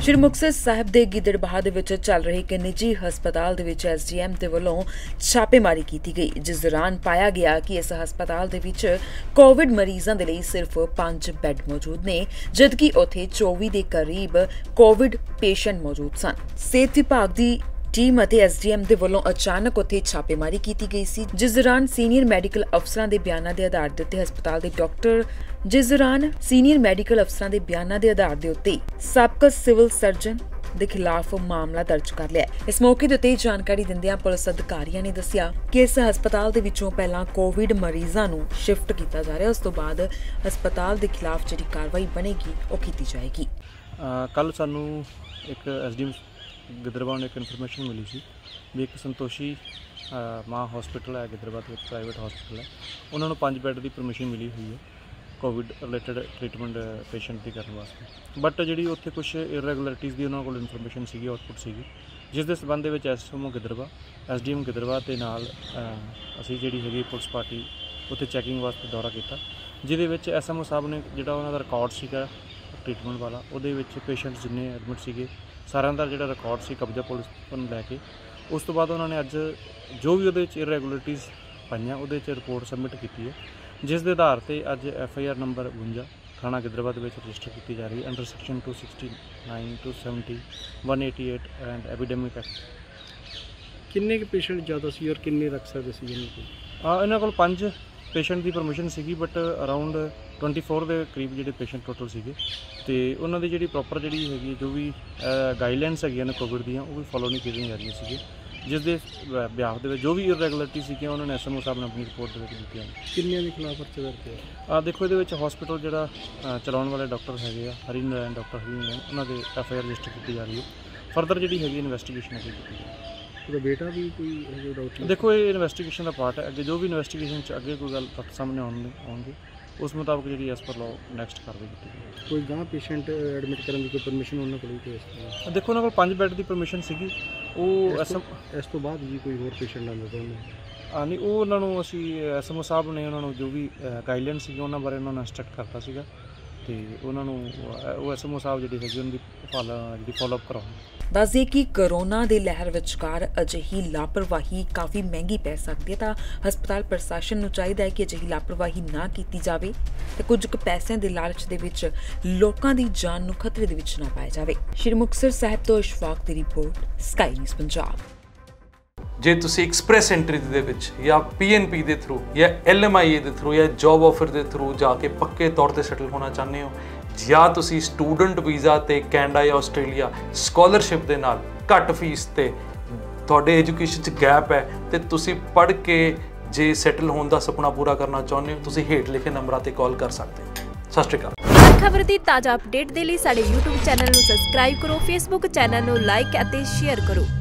श्री मुक्तसर साहिब के गिद्दड़बाहा दे विच चल रहे एक निजी हस्पताल दे विच SDM दे वल्लों छापेमारी की गई, जिस दौरान पाया गया कि इस हस्पताल दे विच कोविड मरीजों के लिए सिर्फ 5 बैड मौजूद ने, जबकि उत्थे 24 के करीब कोविड पेशेंट मौजूद सन। सेहत विभाग की टीम ਅਤੇ SDM ਦੇ ਵੱਲੋਂ अचानक ਉੱਥੇ छापेमारी की गई सी, जिस दौरान सीनियर मैडिकल अफसरां ਦੇ ਬਿਆਨਾਂ ਦੇ ਆਧਾਰ ਦੇ ਉੱਤੇ ਹਸਪਤਾਲ ਦੇ ਡਾਕਟਰ ਸਾਬਕਾ ਸਿਵਲ ਸਰਜਨ ਦੇ ਖਿਲਾਫ ਮਾਮਲਾ ਦਰਜ ਕਰ ਲਿਆ। ਇਸ ਮੌਕੇ ਤੇ ਜਾਣਕਾਰੀ ਦਿੰਦਿਆਂ ਪੁਲਿਸ ਅਧਿਕਾਰੀਆਂ ਨੇ ਦੱਸਿਆ ਕਿ ਇਸ ਹਸਪਤਾਲ ਦੇ ਵਿੱਚੋਂ ਪਹਿਲਾਂ ਕੋਵਿਡ ਮਰੀਜ਼ਾਂ ਨੂੰ ਸ਼ਿਫਟ ਕੀਤਾ ਜਾ ਰਿਹਾ, ਉਸ ਤੋਂ ਬਾਅਦ ਹਸਪਤਾਲ ਦੇ ਖਿਲਾਫ ਜਿਹੜੀ ਕਾਰਵਾਈ ਬਣੇਗੀ ਉਹ ਕੀਤੀ ਜਾਏਗੀ। ਕੱਲ ਸਾਨੂੰ ਇੱਕ SDM गिद्दड़बाहा एक इन्फॉर्मेशन मिली सी भी एक संतोषी मां हॉस्पिटल है गिद्दड़बाहा एक प्राइवेट हॉस्पिटल है, उन्होंने 5 बैड की परमिशन मिली हुई है कोविड रिलेटेड ट्रीटमेंट पेशेंट की करने वास्ते। बट जी उत्थे कुछ इरेगुलरिटीज़ की उन्होंने इन्फॉर्मेशन सी आउटपुट सी, जिस दे संबंध में SMO गिद्दड़बाहा SDM गिद्दड़बाहा के नाल असी जी हैगी पुलिस पार्टी उत्थे चैकिंग वास्ते दौरा किया, जिहदे विच SMO साहब ने जिहड़ा उन्हां दा रिकॉर्ड सीगा ट्रीटमेंट वाला, उहदे विच पेशेंट जिन्ने एडमिट सीगे सारिਆਂ ਦਾ ਜਿਹੜਾ ਰਿਕਾਰਡ ਸੀ ਕਬਜ਼ਾ ਪੁਲਿਸ ਤੋਂ ਲੈ ਕੇ, ਉਸ ਤੋਂ ਬਾਅਦ ਉਹਨਾਂ ਨੇ ਅੱਜ ਜੋ ਵੀ ਉਹਦੇ ਵਿੱਚ ਇਰੈਗੂਲਰਿਟੀਜ਼ ਪਾਈਆਂ ਉਹਦੇ 'ਚ ਰਿਪੋਰਟ ਸਬਮਿਟ ਕੀਤੀ ਹੈ, ਜਿਸ ਦੇ ਆਧਾਰ ਤੇ ਅੱਜ FIR ਨੰਬਰ 52 ਥਾਣਾ ਗਿੱਦੜਬਾਹਾ ਦੇ ਵਿੱਚ ਰਜਿਸਟਰ ਕੀਤੀ ਜਾ ਰਹੀ ਹੈ under section 269 270 188 and epidemic act. ਕਿੰਨੇ ਕੁ ਪੇਸ਼ੈਂਟ ਜ਼ਿਆਦਾ ਸੀ ਔਰ ਕਿੰਨੇ ਰੱਖ ਸਕਦੇ ਸੀ ਇਹਨਾਂ ਕੋਲ 5 पेशेंट की परमिशन सी, बट अराउंड 24 के करीब जो पेशेंट टोटल से, तो उन्होंने जी प्रॉपर जी हैगी जो भी गाइडलाइनस है कोविड दी वो भी फॉलो नहीं की जा रही सी, जिस दे बिहाफ के जो भी इरेगुलरिटी सी उन्होंने SMO साहब ने अपनी रिपोर्ट दी। किन्ने के खिलाफ पर्चे दर्ज? देखो ये हॉस्पिटल जो चलाने वाले डॉक्टर है हरी नारायण डॉक्टर हरी नारायण उन्होंने FIR रजिस्टर की जा रही है। फरदर जी हैगी इन्वेस्टिगेशन अगे की जाए। तो बेटा भी कोई डाउट? देखो ये इन्वेस्टिगेशन का पार्ट है, अगे जो भी इन्वेस्टिगेशन अगे कोई गल तक सामने आएंगे उस मुताबिक जी एज पर लॉ नैक्सट कार्रवाई की जाएगी। कोई गांव पेशेंट एडमिट करने की कोई परमिशन उन्होंने कोई? देखो उन्होंने 5 बैड की परमिशन सी, इस तो बाद जी कोई होर पेशेंट आंदा तो नहीं वो उन्होंने असी SMO साहब ने उन्होंने जो भी गाइडलाइन सी उन्होंने बारे उन्होंने इंस्ट्रक्ट करता सीगा, तो उन्होंने SMO साहब जी है उनकी फॉलोअप कराओ। दस दे कि कोरोना की लहर विचकार अजिही लापरवाही काफ़ी महंगी पै सकती है, तो हस्पताल प्रशासन को चाहिए है कि अजिही लापरवाही ना की जाए तो कुछ पैसों के लालच के विच लोगों की जान को खतरे के विच ना पाया जाए। श्री मुक्तसर साहिब तो इशफाक की रिपोर्ट, स्काई न्यूज़ पंजाब। जे तुसी एक्सप्रैस एंट्री दे विच या PNP के थ्रू या LMIA के थ्रू या जॉब ऑफर के थ्रू जाके पक्के तौर पर सैटल होना चाहते हो, या तुसी स्टूडेंट वीज़ा ते कैनेडा या आस्ट्रेलिया स्कॉलरशिप दे नाल घट फीस ते तुहाडे एजुकेशन च गैप है ते तुसी पढ़ के जे सैटल होने का सपना पूरा करना चाहते हो, तुसी हेठ लिखे नंबरां ते कॉल कर सकते हो। सत श्री अकाल। खबर की ताज़ा अपडेट के लिए साडे YouTube चैनल नूं सबसक्राइब करो, Facebook चैनल नूं लाइक अते शेयर करो।